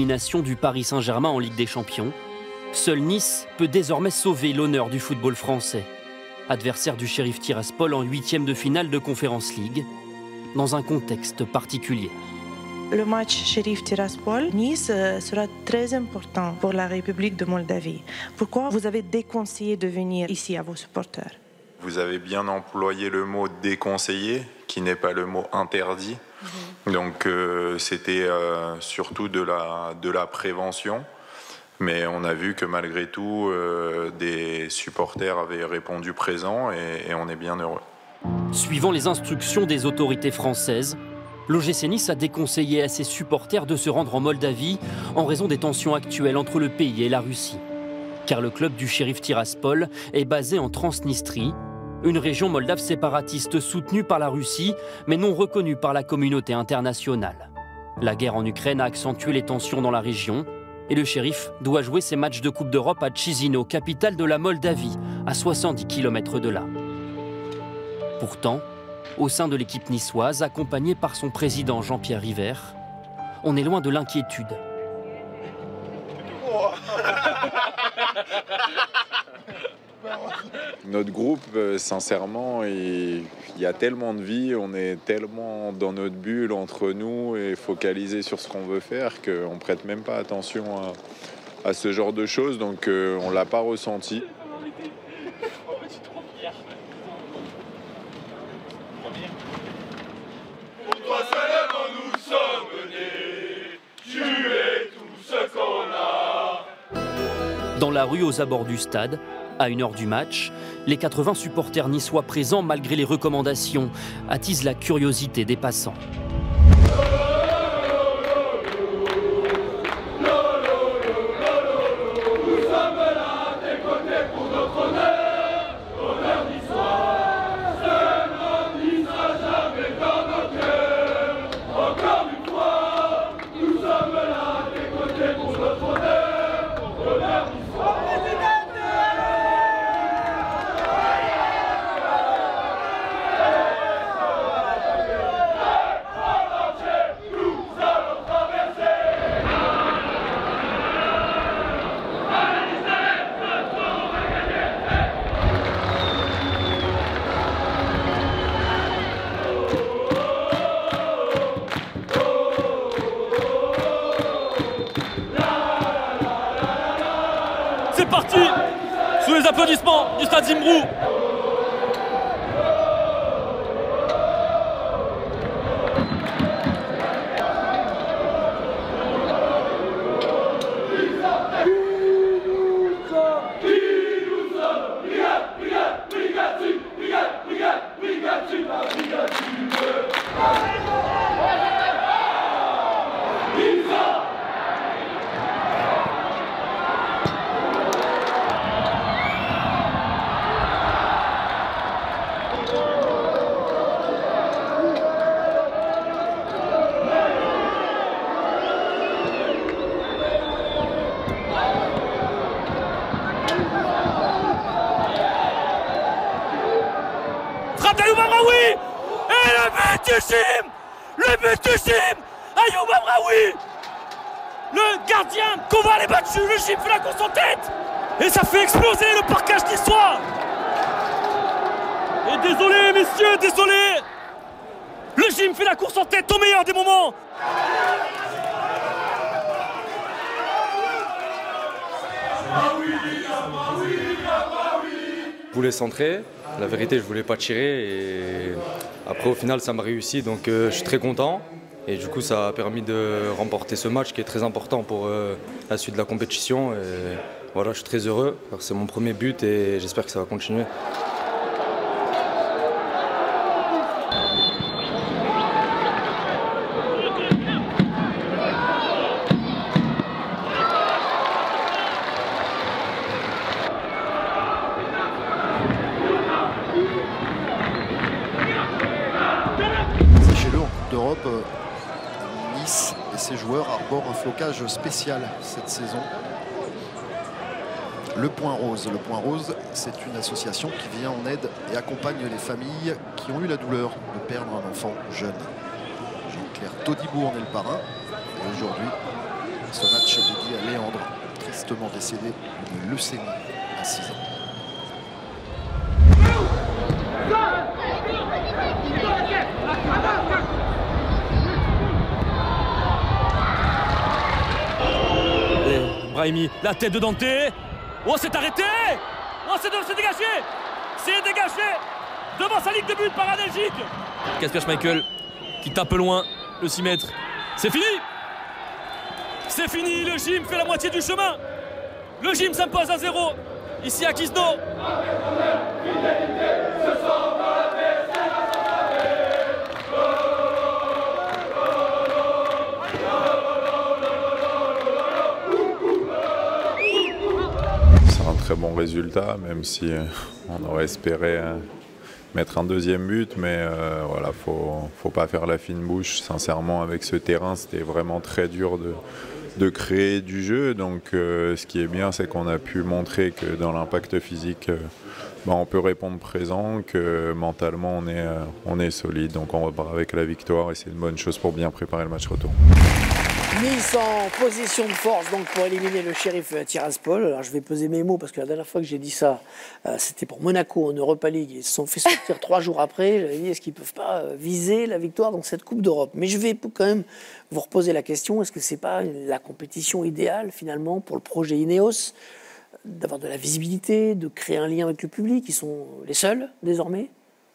l'élimination du Paris Saint-Germain en Ligue des Champions, seul Nice peut désormais sauver l'honneur du football français. Adversaire du Sheriff Tiraspol en 8e de finale de Conference League, dans un contexte particulier. Le match Sheriff Tiraspol-Nice sera très important pour la République de Moldavie. Pourquoi vous avez déconseillé de venir ici à vos supporters? Vous avez bien employé le mot déconseillé, qui n'est pas le mot interdit. Donc c'était surtout de la prévention. Mais on a vu que malgré tout, des supporters avaient répondu présent et on est bien heureux. Suivant les instructions des autorités françaises, l'OGC Nice a déconseillé à ses supporters de se rendre en Moldavie en raison des tensions actuelles entre le pays et la Russie. Car le club du Sheriff Tiraspol est basé en Transnistrie, une région moldave séparatiste soutenue par la Russie, mais non reconnue par la communauté internationale. La guerre en Ukraine a accentué les tensions dans la région et le Sheriff doit jouer ses matchs de Coupe d'Europe à Chisinau, capitale de la Moldavie, à 70 km de là. Pourtant, au sein de l'équipe niçoise, accompagné par son président Jean-Pierre River, on est loin de l'inquiétude. Notre groupe, sincèrement, il y a tellement de vie, on est tellement dans notre bulle entre nous et focalisé sur ce qu'on veut faire qu'on ne prête même pas attention à ce genre de choses, donc on ne l'a pas ressenti. Pour toi seulement nous sommes nés, tu es tout ce qu'on a. Dans la rue aux abords du stade, à 1 heure du match, les 80 supporters niçois présents, malgré les recommandations, attisent la curiosité des passants. C'est parti, sous les applaudissements du stade Zimbrou. Ayoub Amraoui. Et le but du Chim. Le but du Chim. Ayoub Amraoui. Le gardien Koval est battu. Le Chim fait la course en tête. Et ça fait exploser le parquage niçois. Et désolé messieurs, désolé. Le Chim fait la course en tête au meilleur des moments. Je voulais centrer, la vérité je voulais pas tirer et après au final ça m'a réussi, donc je suis très content et du coup ça a permis de remporter ce match qui est très important pour la suite de la compétition et voilà, je suis très heureux, c'est mon premier but et j'espère que ça va continuer. Sachez-le, en Coupe d'Europe, Nice et ses joueurs arborent un flocage spécial cette saison. Le Point Rose. Le Point Rose, c'est une association qui vient en aide et accompagne les familles qui ont eu la douleur de perdre un enfant jeune. Jean-Claire Todibourg en est le parrain. Et aujourd'hui, Ce match dédié à Léandre, tristement décédé de leucémie à 6 ans. Brahimi, la tête de Dante. Oh, c'est arrêté. Oh, c'est dégagé. C'est dégagé devant sa ligne de but par Adelgic. Kasper Schmeichel qui tape loin le 6 mètres. C'est fini. C'est fini, le gym fait la moitié du chemin. Le gym s'impose à 0 ici à Quesno. C'est un très bon résultat, même si on aurait espéré mettre un deuxième but, mais voilà, faut pas faire la fine bouche. Sincèrement, avec ce terrain, c'était vraiment très dur de créer du jeu. Donc ce qui est bien, c'est qu'on a pu montrer que dans l'impact physique, on peut répondre présent, que mentalement on est solide. Donc on repart avec la victoire et c'est une bonne chose pour bien préparer le match retour. Nice en position de force donc pour éliminer le Sheriff Tiraspol. Alors je vais peser mes mots parce que la dernière fois que j'ai dit ça, c'était pour Monaco en Europa League. Ils se sont fait sortir 3 jours après. J'avais dit est-ce qu'ils ne peuvent pas viser la victoire dans cette Coupe d'Europe. Mais je vais quand même vous reposer la question, est-ce que ce n'est pas la compétition idéale finalement pour le projet Ineos d'avoir de la visibilité, de créer un lien avec le public? Ils sont les seuls désormais?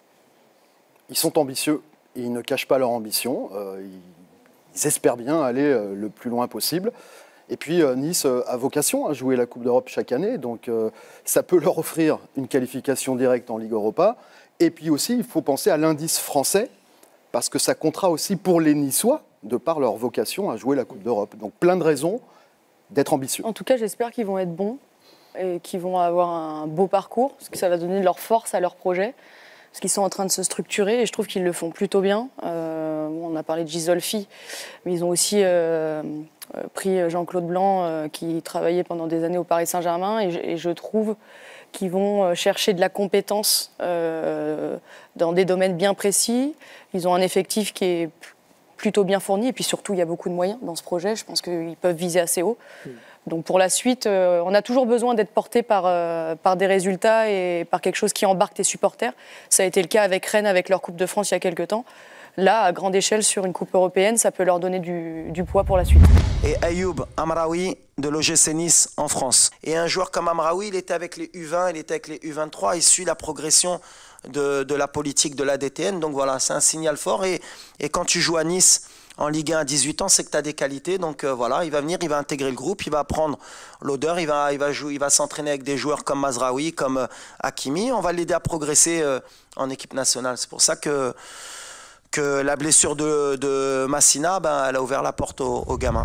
Ils sont ambitieux, ils ne cachent pas leur ambition. Ils espèrent bien aller le plus loin possible. Et puis Nice a vocation à jouer la Coupe d'Europe chaque année, donc ça peut leur offrir une qualification directe en Ligue Europa. Et puis aussi, il faut penser à l'indice français, parce que ça comptera aussi pour les Niçois, de par leur vocation à jouer la Coupe d'Europe. Donc plein de raisons d'être ambitieux. En tout cas, j'espère qu'ils vont être bons et qu'ils vont avoir un beau parcours, parce que ça va donner de leur force à leur projet. Parce qu'ils sont en train de se structurer et je trouve qu'ils le font plutôt bien. On a parlé de Gisolfi, mais ils ont aussi pris Jean-Claude Blanc qui travaillait pendant des années au Paris Saint-Germain et je trouve qu'ils vont chercher de la compétence dans des domaines bien précis. Ils ont un effectif qui est plutôt bien fourni et puis surtout il y a beaucoup de moyens dans ce projet. Je pense qu'ils peuvent viser assez haut. Donc pour la suite, on a toujours besoin d'être porté par des résultats et par quelque chose qui embarque tes supporters. Ça a été le cas avec Rennes, avec leur Coupe de France il y a quelques temps. Là, à grande échelle, sur une Coupe européenne, ça peut leur donner du poids pour la suite. Et Ayoub Amraoui de l'OGC Nice en France. Et un joueur comme Amraoui, il était avec les U20, il était avec les U23, il suit la progression de la politique de l'ADTN. Donc voilà, c'est un signal fort. Et quand tu joues à Nice en Ligue 1 à 18 ans, c'est que tu as des qualités. Donc voilà, il va venir, il va intégrer le groupe, il va apprendre l'odeur, il va s'entraîner avec des joueurs comme Mazraoui, comme Hakimi. On va l'aider à progresser en équipe nationale. C'est pour ça que la blessure de Massina, elle a ouvert la porte aux gamins.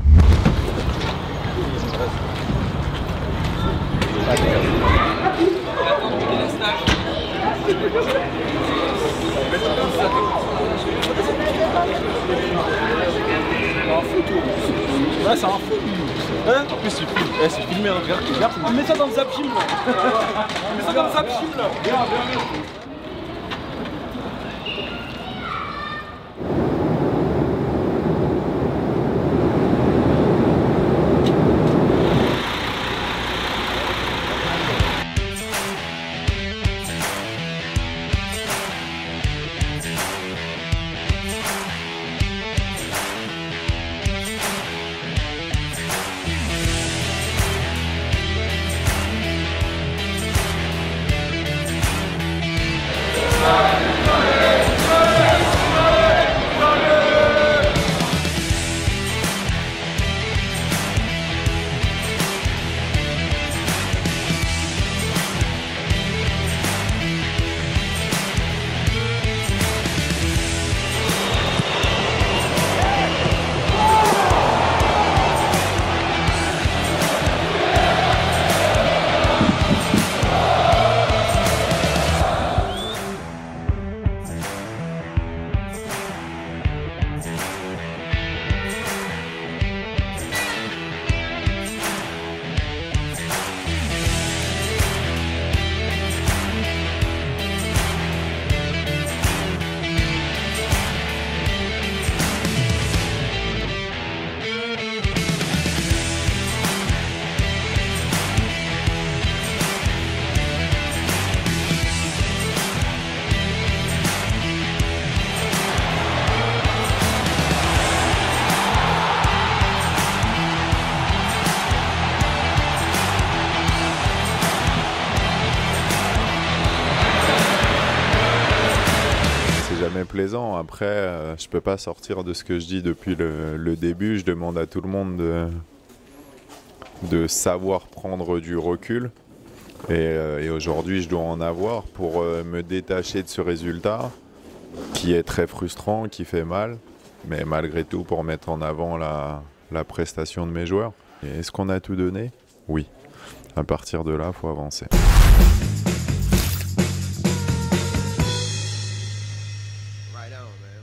Ouais, c'est un fou. Hein? En plus, c'est filmé, regarde. Mets ça dans le Zapgym là. Mets ça dans le Zapgym là. plaisant. Après, je peux pas sortir de ce que je dis depuis le début. Je demande à tout le monde de savoir prendre du recul. Et aujourd'hui, je dois en avoir pour me détacher de ce résultat qui est très frustrant, qui fait mal. Mais malgré tout, pour mettre en avant la prestation de mes joueurs. Et est-ce qu'on a tout donné? Oui. À partir de là, il faut avancer. Right on, man.